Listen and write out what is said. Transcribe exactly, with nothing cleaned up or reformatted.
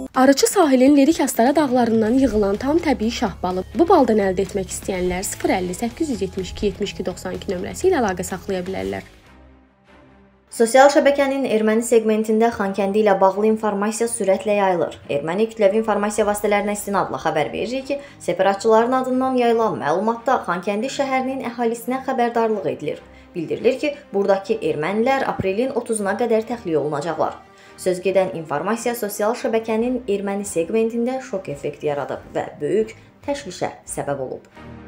Arıçı sahilin Lirik Astara dağlarından yığılan tam təbii şah balı. Bu baldan əldə etmək istəyənlər sıfır əlli səkkiz yüz yetmiş iki yetmiş iki doxsan iki nömrəsi ilə əlaqə saxlaya bilərlər. Sosial şəbəkənin erməni segmentində Xankəndi ilə bağlı informasiya sürətlə yayılır. Erməni kütləvi informasiya vasitələrinə istinadla xəbər verir ki, separatçıların adından yayılan məlumatda Xankəndi şəhərinin əhalisinə xəbərdarlıq edilir. Bildirilir ki, buradakı ermənilər aprelin otuzuna qədər təxliyə olunacaqlar. Söz gedən informasiya sosial şəbəkənin erməni segmentində şok effekti yaradıb və böyük təşvişə səbəb olub.